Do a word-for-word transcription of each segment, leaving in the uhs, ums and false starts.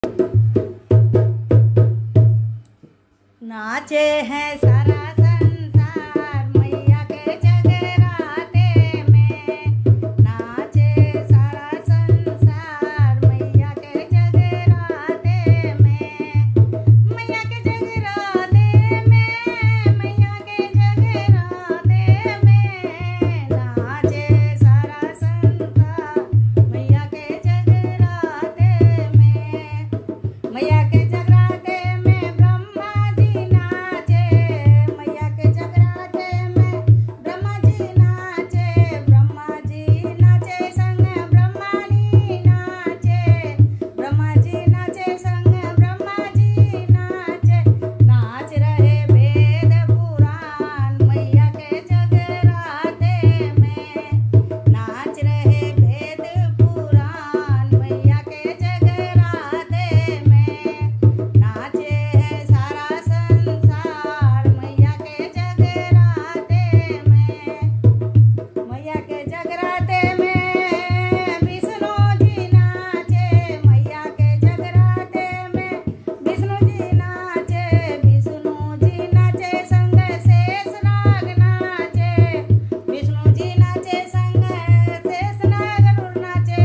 नाचे हैं सारा संसार मैया के जगराते में, नाचे सारा संसार मैया के जगराते में, मैया के जगराते में, मैया के जगराते में, नाचे सारा संसार मैया के जगराते में, मैया के जगराते में ब्रह्मा जी नाचे, मैया के जगराते में ब्रह्मा जी नाचे, ब्रह्मा जी नाचे संग ब्रह्मानी नाचे, ब्रह्मा जी नाचे संग ब्रह्मा जी नाचे, नाच रहे वेद पुराण मैया के जगराते में, नाच रहे वेद पुराण मैया के जगराते में, नाचे है सारा संसार मैया के जगराते में, मैया के जगराते में विष्णु जी नाचे, मैया के जगराते में विष्णु जी नाचे, विष्णु जी नाचे संग शेषनाग नाचे, विष्णु जी नाचे संग शेषनाग नाचे,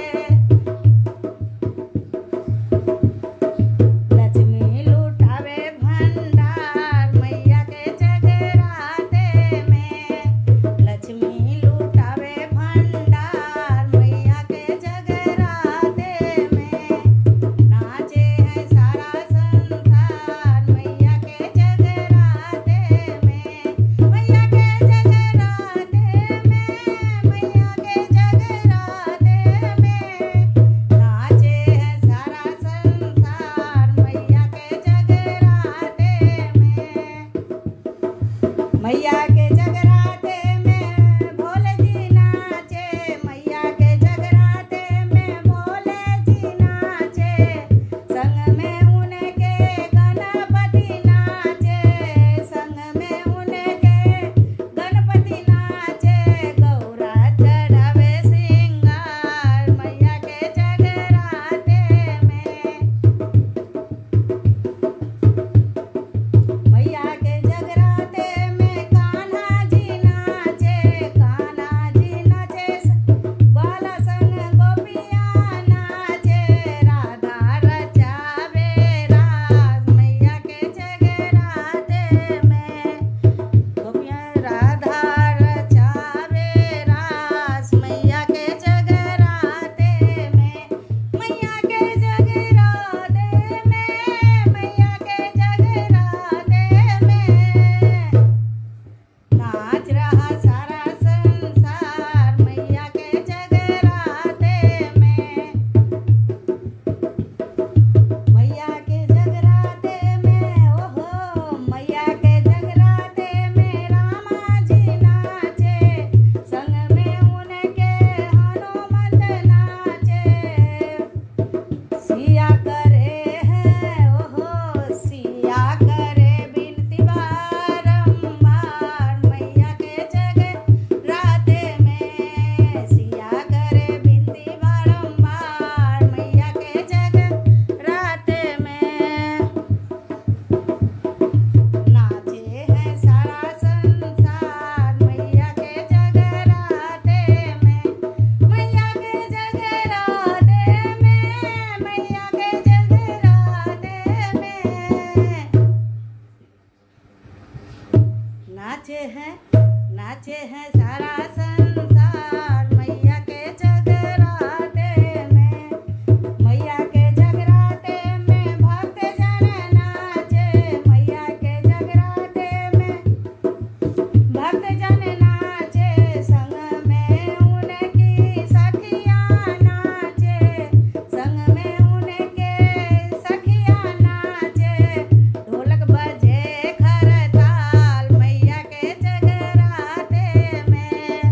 लक्ष्मी लुटावे भंडार मैया के जगराते में, लक्ष्मी लुटावे भंडार मैया के जगराते में, नाचे है सारा संसार मैया के जगराते में, मैया के जगराते में, मैया के जगराते में, नाचे है सारा संसार मैया के जगराते में, मैया के जगराते में भोले जी नाचे, मैया के जगराते में भोले जी नाचे, संग में उनके गणपति नाचे, संग में उनके गणपति नाचे, गौरा चढ़ावे सिंगार मैया के जगराते में, मैया के जगराते में कान्हा जी नाचे, कान्हा जी नाचे बाला संग गोपियाँ नाचे, राधा रचावे रास मैया के जगराते में, गोपियाँ राधा रचावे रास मैया के जगराते में, मैया के जगराते में, मैया के जगराते में, नाच रहा सारा संसार मैया के जगराते में, मैया के जगराते में ओहो, मैया के जगराते में रामा जी नाचे, संग में उनके हनुमत नाचे, सिया करे हैं ओहो, सिया करे बिनती बारंबार मैया के जगराते में, सिया करे बिनती बारंबार मैया के जगराते में, नाचे है सारा संसार मैया के जगराते में, मैया के जगराते में, मैया के जगराते में, नाचे हैं नाचे हैं सारा संसार मैया के जगराते में, मैया के जगराते में भक्त जन नाचे, मैया के जगराते में भक्त जन नाचे, संग में उनकी सखियाँ नाचे, संग में उनके सखियाँ नाचे, ढोलक बजे खरताल मैया के जगराते में,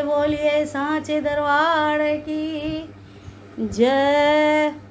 बोलिए सांचे दरबार की जय।